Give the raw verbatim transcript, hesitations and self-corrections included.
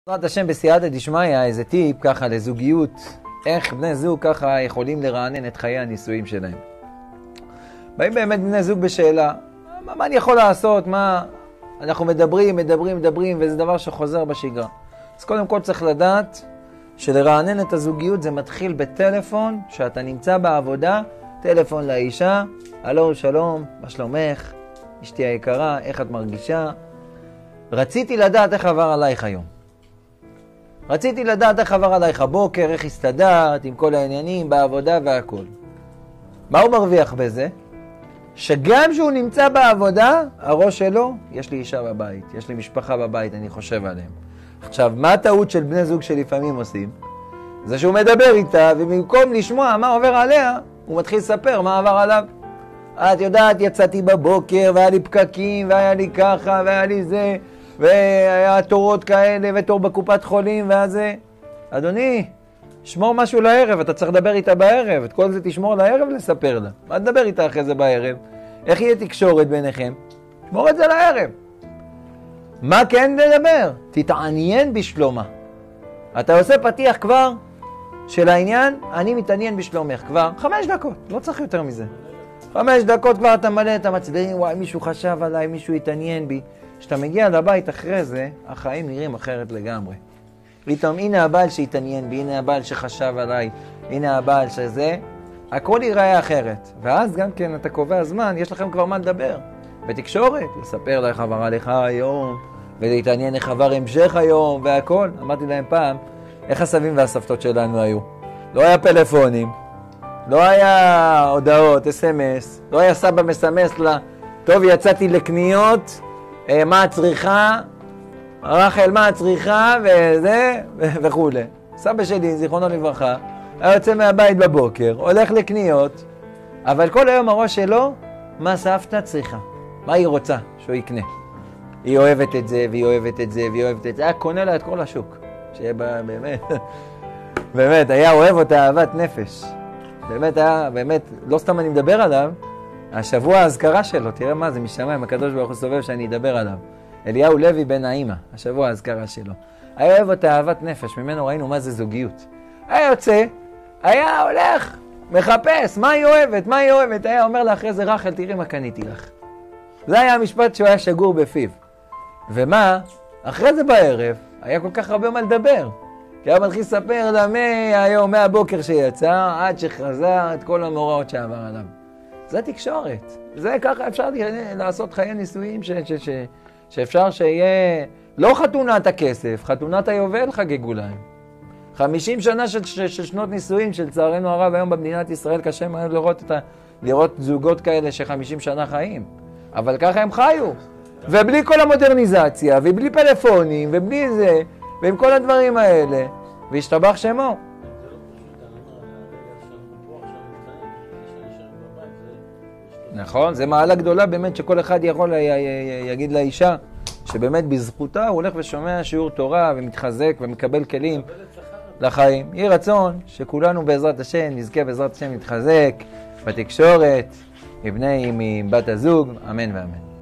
בעזרת השם בסייעתא דשמיא, איזה טיפ ככה לזוגיות, איך בני זוג ככה יכולים לרענן את חיי הנישואים שלהם. באים באמת בני זוג בשאלה, מה, מה אני יכול לעשות, מה אנחנו מדברים, מדברים, מדברים, וזה דבר שחוזר בשגרה. אז קודם כל צריך לדעת שלרענן את הזוגיות זה מתחיל בטלפון, שאתה נמצא בעבודה, טלפון לאישה, הלו שלום, מה שלומך, אשתי היקרה, איך את מרגישה? רציתי לדעת איך עבר עלייך היום. רציתי לדעת איך עבר עלייך הבוקר, איך הסתדרת עם כל העניינים, בעבודה והכל. מה הוא מרוויח בזה? שגם שהוא נמצא בעבודה, הראש שלו, יש לי אישה בבית, יש לי משפחה בבית, אני חושב עליהם. עכשיו, מה הטעות של בני זוג שלפעמים עושים? זה שהוא מדבר איתה, ובמקום לשמוע מה עובר עליה, הוא מתחיל לספר מה עבר עליו. את יודעת, יצאתי בבוקר, והיה לי פקקים, והיה לי ככה, והיה לי זה, והיה תורות כאלה, ותור בקופת חולים, וזה. אדוני, שמור משהו לערב, אתה צריך לדבר איתה בערב, את כל זה תשמור לערב לספר לה. מה תדבר איתה אחרי זה בערב? איך יהיה תקשורת ביניכם? שמור את זה לערב. מה כן לדבר? תתעניין בשלומה. אתה עושה פתיח כבר של העניין, אני מתעניין בשלומך כבר חמש דקות, לא צריך יותר מזה. חמש דקות כבר אתה מלא את המצביעים, וואי, מישהו חשב עליי, מישהו התעניין בי. כשאתה מגיע לבית אחרי זה, החיים נראים אחרת לגמרי. פתאום, הנה הבעל שהתעניין בי, הנה הבעל שחשב עליי, הנה הבעל שזה, הכל ייראה אחרת. ואז גם כן אתה קובע זמן, יש לכם כבר מה לדבר. בתקשורת, לספר לה איך עבר עליך היום, ולהתעניין איך עבר המשך היום, והכל. אמרתי להם פעם, איך הסבים והסבתות שלנו היו? לא היה פלאפונים, לא היה הודעות, אס אם אס, לא היה סבא מסמס לה, טוב, יצאתי לקניות, אה, מה הצריכה, רחל, מה הצריכה, וזה, וכו'. סבא שלי, זיכרונו לברכה, היה יוצא מהבית בבוקר, הולך לקניות, אבל כל היום הראש שלו, מה סבתא צריכה? מה היא רוצה שהוא יקנה? היא אוהבת את זה, והיא אוהבת את זה, והיא אוהבת את זה. היה קונה לה את כל השוק. שיהיה בה, באמת, באמת, היה אוהב אותה אהבת נפש. באמת היה, באמת, לא סתם אני מדבר עליו, השבוע ההזכרה שלו, תראה מה זה משמיים, הקדוש ברוך הוא סובב שאני אדבר עליו. אליהו לוי בן האמא, השבוע ההזכרה שלו. היה אוהב אותה אהבת נפש, ממנו ראינו מה זה זוגיות. היה יוצא, היה הולך, מחפש, מה היא אוהבת, מה היא אוהבת, היה אומר לה אחרי זה, רחל, תראי מה קניתי לך. זה היה המשפט שהוא היה שגור בפיו. ומה? אחרי זה בערב, היה כל כך הרבה מה לדבר. כי היה מתחיל לספר לה מהיום, מהבוקר שיצא, עד שחזר את כל המאורעות שעבר עליו. זה תקשורת. זה ככה אפשר לעשות חיי נישואים ש- ש- ש- שאפשר שיהיה לא חתונת הכסף, חתונת היובל חגגו להם. חמישים שנה של, של, של שנות נישואים של צערנו הרב היום במדינת ישראל, קשה מאוד לראות, את ה, לראות זוגות כאלה שחמישים שנה חיים. אבל ככה הם חיו. ובלי כל המודרניזציה, ובלי פלאפונים, ובלי זה, ועם כל הדברים האלה, והשתבח שמו. נכון, זה מעלה גדולה באמת שכל אחד יכול יגיד לאישה, שבאמת בזכותה הוא הולך ושומע שיעור תורה ומתחזק ומקבל כלים לחיים. יהי רצון שכולנו בעזרת השם נזכה בעזרת השם להתחזק בתקשורת, מבני עם בת הזוג, אמן ואמן.